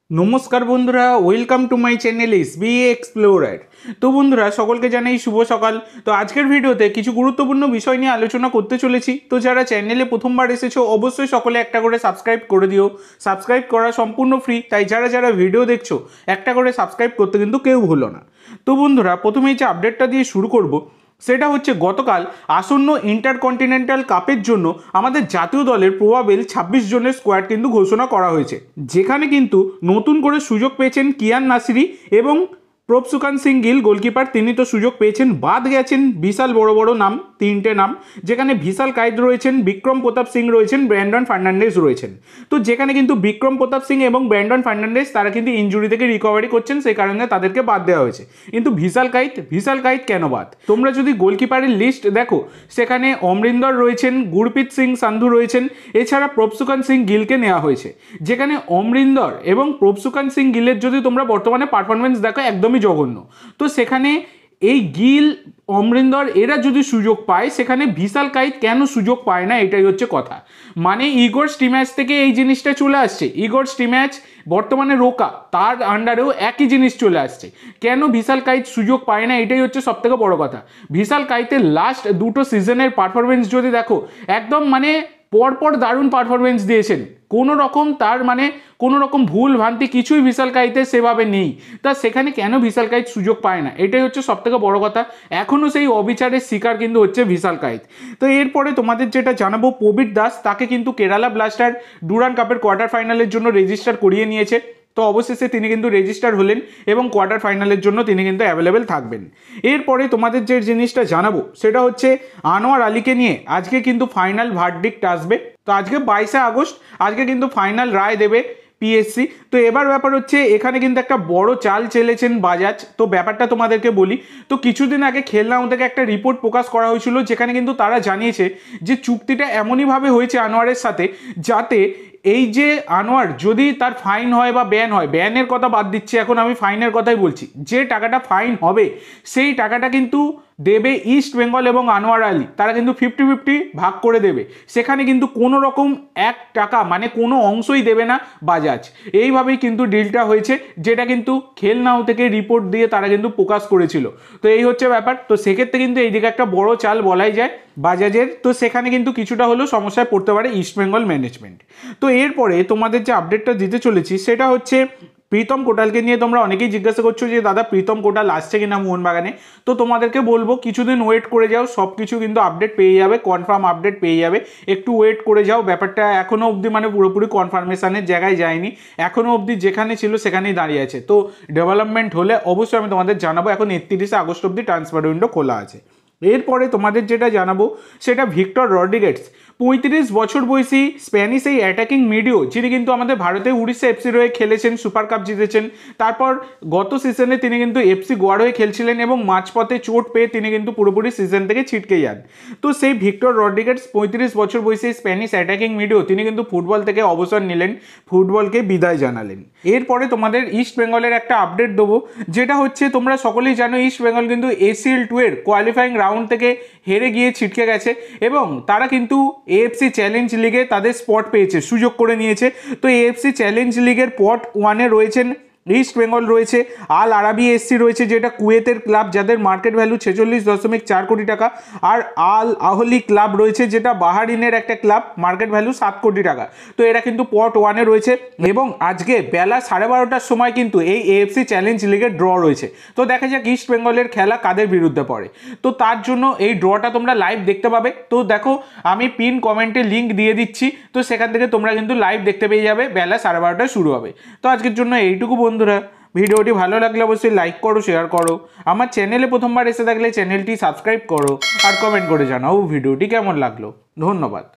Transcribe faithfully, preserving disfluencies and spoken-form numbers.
नमस्कार बंधुरा welcome to my channel SB explorer. तो बंधुरा सकलके जानाई शुभ सकाल। तो आजकेर भिडियोते किछु गुरुत्वपूर्ण विषय निये आलोचना करते चलेछि। तो जारा चैनेले प्रथमबार एसेछो अवश्यई सकले एकटा करे सबस्क्राइब करे दिओ। सबस्क्राइब करा सम्पूर्ण फ्री, ताई जारा जारा भिडियो देखछो एकटा करे सबस्क्राइब करते किन्तु केउ भुलो ना। तो बंधुरा प्रथमेई जे आपडेटटा दिये शुरू करब সেটা হচ্ছে গতকাল আসন্ন ইন্টারকন্টিনেন্টাল কাপের জন্য আমাদের জাতীয় দলের প্রবাবেল ছাব্বিশ জনের স্কোয়াড কিন্তু ঘোষণা করা হয়েছে, যেখানে কিন্তু নতুন করে সুযোগ পেয়েছেন কিয়ান নাসিরি এবং প্রভসুকান সিং গিল গোলকিপার, তিনি তো সুযোগ পেয়েছেন। বাদ গেছেন বিশাল বড় বড় নাম, তিনটে নাম, যেখানে ভিশাল কায়েদ রয়েছেন, বিক্রম প্রতাপ সিং রয়েছেন, ব্র্যান্ডন ফার্নান্ডেজ রয়েছেন। তো যেখানে কিন্তু বিক্রম প্রতাপ সিং এবং ব্র্যান্ডন ফার্নান্ডেজ তারা কিন্তু ইনজুরি থেকে রিকভারি করছেন, সেই কারণে তাদেরকে বাদ দেওয়া হয়েছে। কিন্তু ভিশাল কায়েদ ভিশাল কায়েদ কেন বাদ? তোমরা যদি গোলকিপারের লিস্ট দেখো, সেখানে অমরিন্দর রয়েছেন, গুরপ্রীত সিং সান্ধু রয়েছেন, এছাড়া প্রভসুকান সিং গিলকে নেওয়া হয়েছে। যেখানে অমরিন্দর এবং প্রভসুকান সিং গিলের যদি তোমরা বর্তমানে পারফরমেন্স দেখো একদমই জঘন্য। তো সেখানে এই গিল অমরিন্দর এরা যদি সুযোগ পায়, সেখানে ভিশাল কায়েদ কেন সুযোগ পায় না, এটাই হচ্ছে কথা। মানে ইগোর স্টিম্যাচ থেকে এই জিনিসটা চলে আসছে। ইগোর স্টিম্যাচ বর্তমানে রোকা, তার আন্ডারেও একই জিনিস চলে আসছে। কেন ভিশাল কায়েদ সুযোগ পায় না, এটাই হচ্ছে সবথেকে বড় কথা। ভিশাল কায়েদের লাস্ট দুটো সিজনের পারফরমেন্স যদি দেখো, একদম মানে পরপর দারুণ পারফরমেন্স দিয়েছেন। কোনো রকম তার মানে কোনো রকম ভুল ভ্রান্তি কিছুই ভিশাল কায়েদের সেভাবে নেই। তা সেখানে কেন ভিশাল কায়েদ সুযোগ পায় না, এটাই হচ্ছে সবথেকে বড় কথা। এখনও সেই অবিচারের শিকার কিন্তু হচ্ছে ভিশাল কায়েদ। তো এরপরে তোমাদের যেটা জানাবো, প্রবীর দাস তাকে কিন্তু কেরালা ব্লাস্টার ডুরান্ড কাপের কোয়ার্টার ফাইনালের জন্য রেজিস্টার করিয়ে নিয়েছে। তো অবশেষে তিনি কিন্তু রেজিস্টার হলেন এবং কোয়ার্টার ফাইনালের জন্য তিনি কিন্তু অ্যাভেলেবেল থাকবেন। এরপরে তোমাদের যে জিনিসটা জানাবো সেটা হচ্ছে আনোয়ার আলীকে নিয়ে আজকে কিন্তু ফাইনাল ভার্ডিক্ট আসবে। তো আজকে বাইশে আগস্ট আজকে কিন্তু ফাইনাল রায় দেবে পিএসসি। তো এবার ব্যাপার হচ্ছে এখানে কিন্তু একটা বড় চাল চেলেছেন বাজাজ। তো ব্যাপারটা তোমাদেরকে বলি। তো কিছুদিন আগে খেলনাও থেকে একটা রিপোর্ট প্রকাশ করা হয়েছিল, যেখানে কিন্তু তারা জানিয়েছে যে চুক্তিটা এমনইভাবে হয়েছে আনোয়ারের সাথে, যাতে এই যে আনোয়ার যদি তার ফাইন হয় বা ব্যান হয়, ব্যানের কথা বাদ দিচ্ছি, এখন আমি ফাইনের কথাই বলছি, যে টাকাটা ফাইন হবে সেই টাকাটা কিন্তু দেবে ইস্ট বেঙ্গল এবং আনোয়ার আলী, তারা কিন্তু ফিফটি ফিফটি ভাগ করে দেবে। সেখানে কিন্তু কোনো রকম এক টাকা মানে কোনো অংশই দেবে না বাজাজ। এইভাবেই কিন্তু ডিলটা হয়েছে, যেটা কিন্তু খেলনাও থেকে রিপোর্ট দিয়ে তারা কিন্তু প্রকাশ করেছিল। তো এই হচ্ছে ব্যাপার। তো সেক্ষেত্রে কিন্তু এইদিকে একটা বড় চাল বলাই যায় বাজাজের। তো সেখানে কিন্তু কিছুটা হলেও সমস্যায় পড়তে পারে ইস্ট বেঙ্গল ম্যানেজমেন্ট। তো এরপরে তোমাদের যে আপডেটটা দিতে চলেছি সেটা হচ্ছে প্রীতম কোটালকে নিয়ে। তোমরা অনেকেই জিজ্ঞাসা করছো যে দাদা প্রীতম কোটাল আসছে কিনা মোহনবাগানে। তো তোমাদেরকে বলবো কিছুদিন ওয়েট করে যাও, সব কিছু কিন্তু আপডেট পেয়ে যাবে, কনফার্ম আপডেট পেয়ে যাবে। একটু ওয়েট করে যাও, ব্যাপারটা এখনও অবধি মানে পুরোপুরি কনফার্মেশনের জায়গায় যায়নি, এখনও অবধি যেখানে ছিল সেখানেই দাঁড়িয়ে আছে। তো ডেভেলপমেন্ট হলে অবশ্যই আমি তোমাদের জানাবো। এখন একত্রিশে আগস্ট অবধি ট্রান্সফার উইন্ডো খোলা আছে। এরপরে তোমাদের যেটা জানাবো সেটা ভিক্টর রড্রিগেজ, পঁয়ত্রিশ বছর বয়সী স্প্যানিশ এই অ্যাটাকিং মিডিও, যিনি কিন্তু আমাদের ভারতে উড়িষ্যা এফসির হয়ে খেলেছেন, সুপার কাপ জিতেছেন। তারপর গত সিজনে তিনি কিন্তু এফসি গোয়ার হয়ে খেলছিলেন এবং মাঝপথে চোট পেয়ে তিনি কিন্তু পুরোপুরি সিজন থেকে ছিটকে যান। তো সেই ভিক্টর রড্রিগেজ পঁয়ত্রিশ বছর বয়সী স্প্যানিশ অ্যাটাকিং মিডিও, তিনি কিন্তু ফুটবল থেকে অবসর নিলেন, ফুটবলকে বিদায় জানালেন। এরপরে তোমাদের ইস্ট বেঙ্গলের একটা আপডেট দেবো, যেটা হচ্ছে তোমরা সকলেই জানো ইস্ট বেঙ্গল কিন্তু এসিএল টু এর কোয়ালিফাইং রাউন্ড থেকে হেরে গিয়ে ছিটকে গেছে এবং তারা কিন্তু এএফসি চ্যালেঞ্জ লিগে তাদের স্পট পেয়েছে, সুযোগ করে নিয়েছে। তো এএফসি চ্যালেঞ্জ লিগের পট ওয়ানে রয়েছেন ইস্ট বেঙ্গল, রয়েছে আল আরাবি এসসি রয়েছে, যেটা কুয়েতের ক্লাব, যাদের মার্কেট ভ্যালু ছেচল্লিশ দশমিক চার কোটি টাকা, আর আল আহলি ক্লাব রয়েছে, যেটা বাহারিনের একটা ক্লাব, মার্কেট ভ্যালু সাত কোটি টাকা। তো এরা কিন্তু পট ওয়ানে রয়েছে এবং আজকে বেলা সাড়ে বারোটার সময় কিন্তু এই এএফসি চ্যালেঞ্জ লিগের ড্র রয়েছে। তো দেখা যাক ইস্ট বেঙ্গলের খেলা কাদের বিরুদ্ধে পড়ে। তো তার জন্য এই ড্রটা তোমরা লাইভ দেখতে পাবে। তো দেখো আমি পিন কমেন্টে লিঙ্ক দিয়ে দিচ্ছি, তো সেখান থেকে তোমরা কিন্তু লাইভ দেখতে পেয়ে যাবে, বেলা সাড়ে বারোটায় শুরু হবে। তো আজকের জন্য এইটুকু বন্ধুরা। ভিডিওটি ভালো লাগলে অবশ্যই লাইক করো, শেয়ার করো, আমার চ্যানেলে প্রথমবার এসে থাকলে চ্যানেলটি সাবস্ক্রাইব করো আর কমেন্ট করে জানাও ভিডিওটি কেমন লাগলো। ধন্যবাদ।